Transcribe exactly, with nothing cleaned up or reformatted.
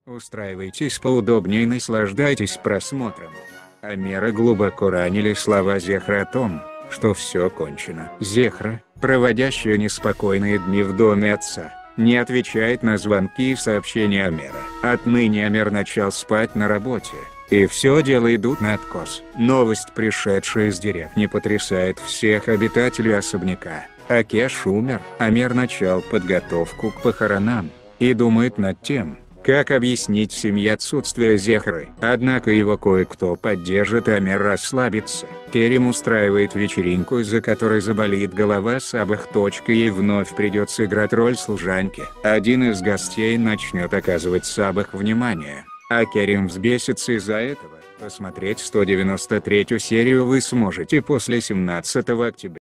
Устраивайтесь поудобнее и наслаждайтесь просмотром. Амера глубоко ранили слова Зехры о том, что все кончено. Зехра, проводящая неспокойные дни в доме отца, не отвечает на звонки и сообщения Амера. Отныне Амер начал спать на работе, и все дела идут на откос. Новость, пришедшая из деревни, потрясает всех обитателей особняка. Акеш умер. Амер начал подготовку к похоронам и думает над тем, как объяснить семье отсутствие Зехры. Однако его кое-кто поддержит, и Амер расслабится. Керим устраивает вечеринку, из-за которой заболит голова Сабах. Ей вновь придется играть роль служанки. Один из гостей начнет оказывать Сабах внимание, а Керим взбесится из-за этого. Посмотреть сто девяносто третью серию вы сможете после семнадцатого октября.